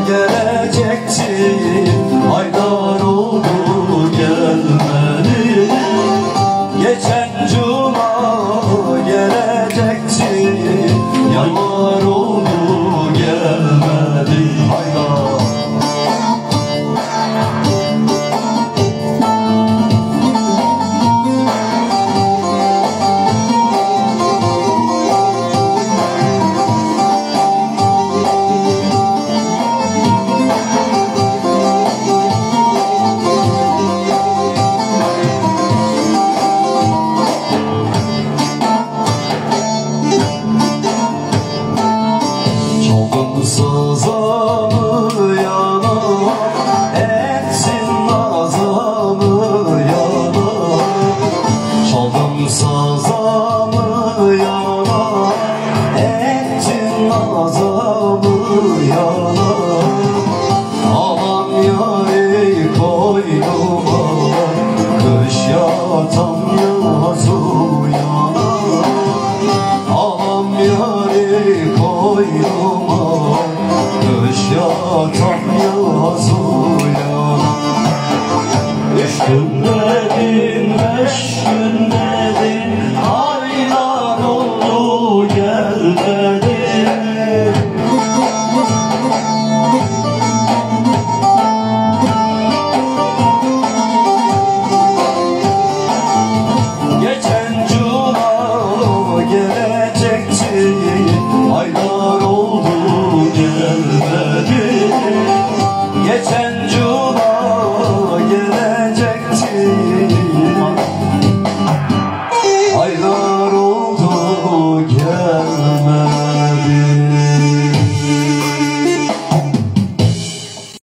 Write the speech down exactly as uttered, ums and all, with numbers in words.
gelecekti, aylar oldu gelmedi. Geçen cuma gelecekti, yıllar oldu gelmedi. Hayda. Sazamı yana, etsin nazamı yana. Çaldım sazamı yana, etsin nazamı yana. Aman yâri koynuma, kış yatan yaz uyana. Aman yâri koynuma, kış yatan yaz uyana. Üç gün dedin, beş gün dedin, aylar oldu gelmedi. Geçen cuma gelecekti, aylar oldu gelmedi. Geçen cuma gelecekti, aylar